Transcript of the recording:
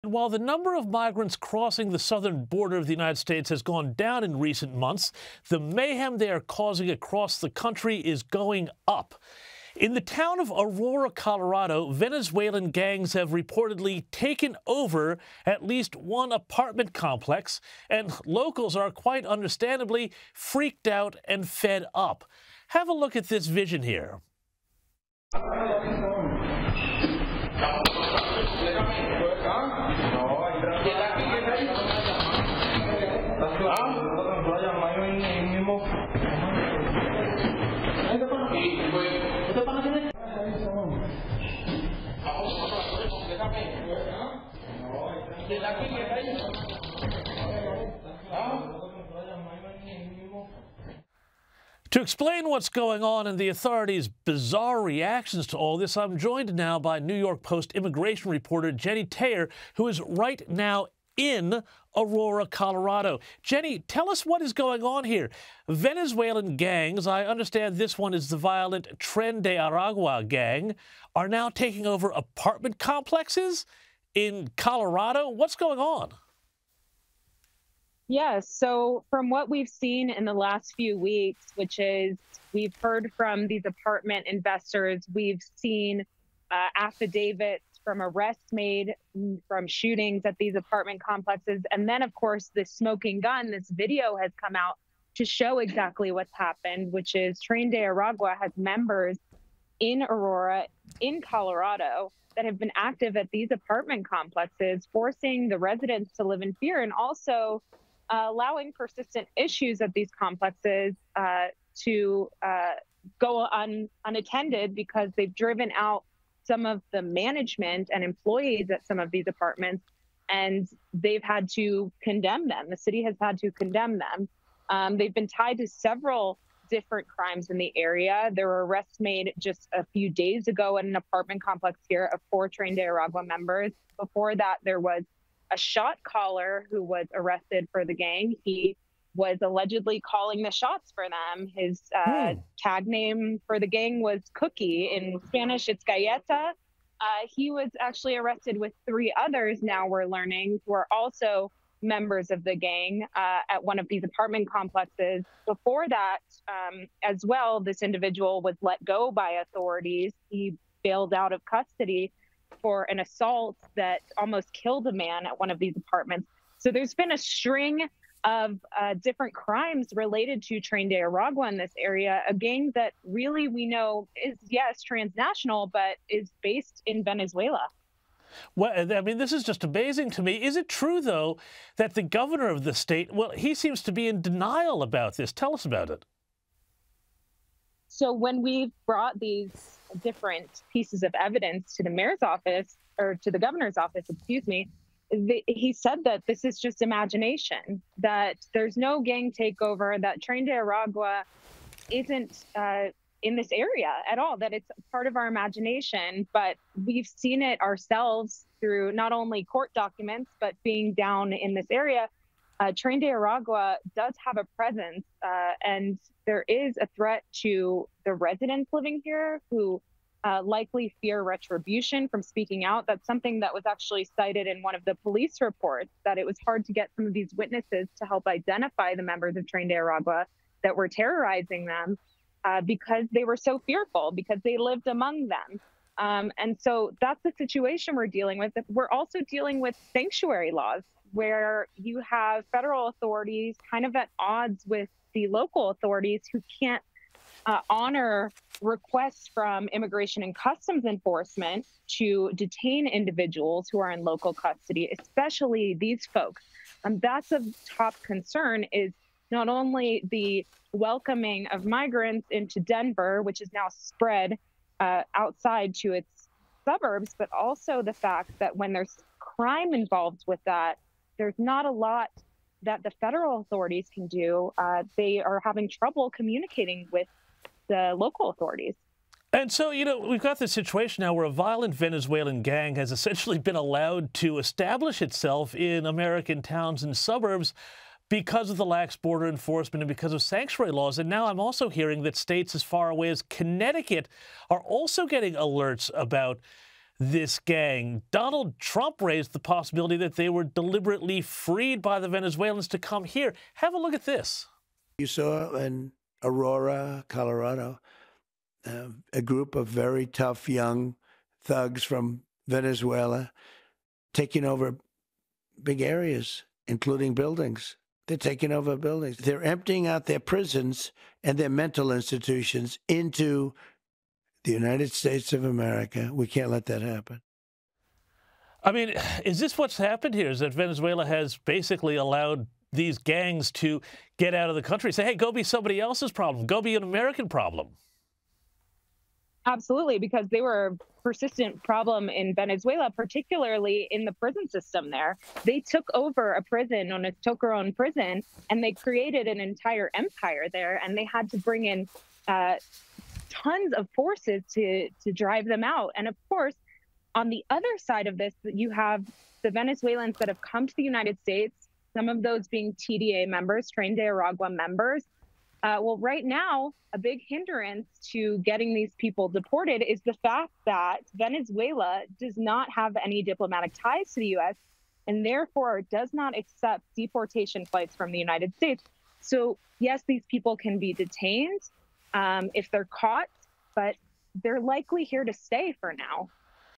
While the number of migrants crossing the southern border of the United States has gone down in recent months, the mayhem they are causing across the country is going up. In the town of Aurora, Colorado, Venezuelan gangs have reportedly taken over at least one apartment complex, and locals are quite understandably freaked out and fed up. Have a look at this vision here. To explain what's going on and the authorities' bizarre reactions to all this, I'm joined now by New York Post immigration reporter Jennie Taer, who is right now in Aurora, Colorado. Jennie, tell us what is going on here. Venezuelan gangs, I understand this one is the violent Tren de Aragua gang, are now taking over apartment complexes in Colorado. What's going on? Yes. So from what we've seen in the last few weeks, which is we've heard from these apartment investors, we've seen affidavits from arrests made from shootings at these apartment complexes. And then, of course, the smoking gun, this video has come out to show exactly what's happened, which is Tren de Aragua has members in Aurora, in Colorado, that have been active at these apartment complexes, forcing the residents to live in fear and also allowing persistent issues at these complexes to go unattended because they've driven out some of the management and employees at some of these apartments, and they've had to condemn them. The city has had to condemn them. They've been tied to several different crimes in the area. There were arrests made just a few days ago at an apartment complex here of 4 Tren de Aragua members. Before that, there was a shot caller who was arrested for the gang. He was allegedly calling the shots for them. His tag name for the gang was Cookie. In Spanish, it's Galleta. He was actually arrested with 3 others, now we're learning, who are also members of the gang at one of these apartment complexes. Before that, as well, this individual was let go by authorities. He bailed out of custody for an assault that almost killed a man at one of these apartments. So there's been a string of different crimes related to Tren de Aragua in this area, a gang that really we know is, yes, transnational, but is based in Venezuela. Well, I mean, this is just amazing to me. Is it true, though, that the governor of the state, well, he seems to be in denial about this? Tell us about it. So when we've brought these different pieces of evidence to the mayor's office, or to the governor's office, excuse me, he said that this is just imagination, that there's no gang takeover, that Tren de Aragua isn't in this area at all, that it's part of our imagination. But we've seen it ourselves through not only court documents, but being down in this area. Tren de Aragua does have a presence, and there is a threat to the residents living here who likely fear retribution from speaking out. That's something that was actually cited in one of the police reports, that it was hard to get some of these witnesses to help identify the members of Tren de Aragua that were terrorizing them because they were so fearful, because they lived among them. And so that's the situation we're dealing with. We're also dealing with sanctuary laws, where you have federal authorities kind of at odds with the local authorities who can't honor requests from Immigration and Customs Enforcement to detain individuals who are in local custody, especially these folks. That's a top concern, is not only the welcoming of migrants into Denver, which is now spread outside to its suburbs, but also the fact that when there's crime involved with that, there's not a lot that the federal authorities can do. They are having trouble communicating with the local authorities. And so, you know, we've got this situation now where a violent Venezuelan gang has essentially been allowed to establish itself in American towns and suburbs because of the lax border enforcement and because of sanctuary laws. And now I'm also hearing that states as far away as Connecticut are also getting alerts about this gang. Donald Trump raised the possibility that they were deliberately freed by the Venezuelans to come here. Have a look at this. You saw in Aurora, Colorado, a group of very tough young thugs from Venezuela taking over big areas, including buildings. They're taking over buildings. They're emptying out their prisons and their mental institutions into the United States of America. We can't let that happen. I mean, is this what's happened here? Is that Venezuela has basically allowed these gangs to get out of the country, say, hey, go be somebody else's problem, go be an American problem? Absolutely, because they were a persistent problem in Venezuela, particularly in the prison system there. They took over a prison known as Tocaron prison, and they created an entire empire there, and they had to bring in tons of forces to drive them out. And of course, on the other side of this, you have the Venezuelans that have come to the United States, some of those being TDA members, Tren de Aragua members. Well, right now, a big hindrance to getting these people deported is the fact that Venezuela does not have any diplomatic ties to the U.S. and therefore does not accept deportation flights from the United States. So, yes, these people can be detained if they're caught, but they're likely here to stay for now.